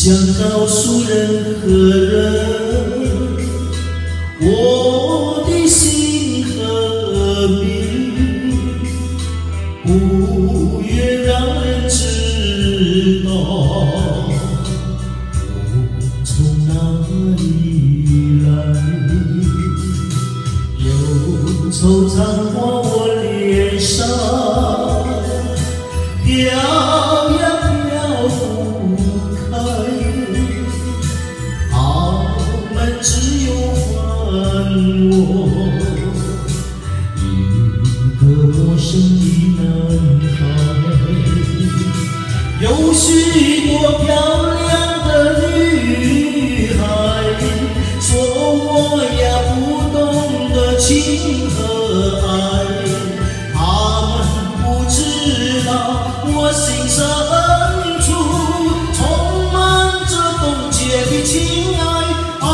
想告诉任何人，我的心和病，不愿让人知道我从哪里来。忧愁常挂我脸上，飘呀飘不开，他们只有还我一个陌生的男孩。有许多漂亮的女孩，说我呀不懂得情和爱，她们不知道我心深处充满着冻结的情爱。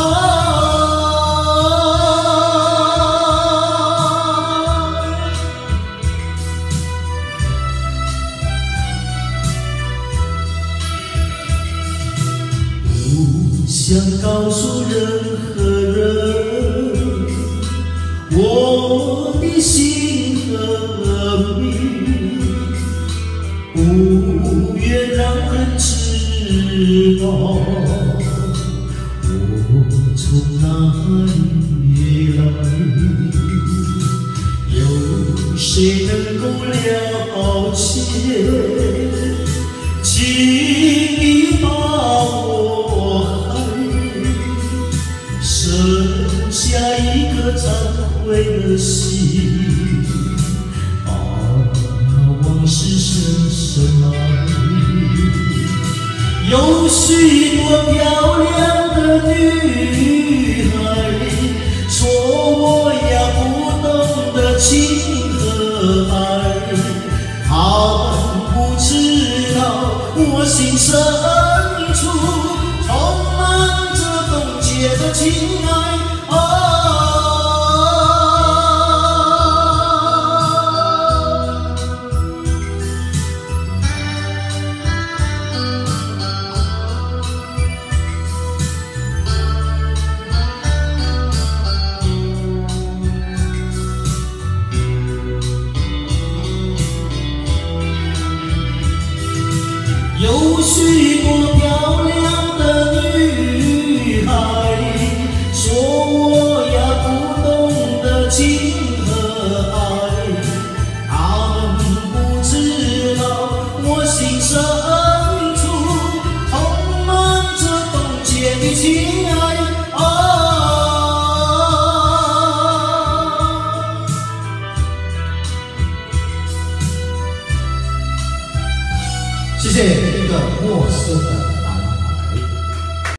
不想告诉任何人，我的心和病，不愿让人知道我从哪里来。有谁能够了解，轻易把我害，剩下一个忏悔的心，把往事深深埋。有许多漂亮的女孩，说我呀不懂得情和爱，她们不知道我心深处充满着冻结的情爱。有许多漂亮的女孩，说我呀不懂得情和爱，她们不知道我心深处充满着冻结的情爱。谢谢一个陌生的。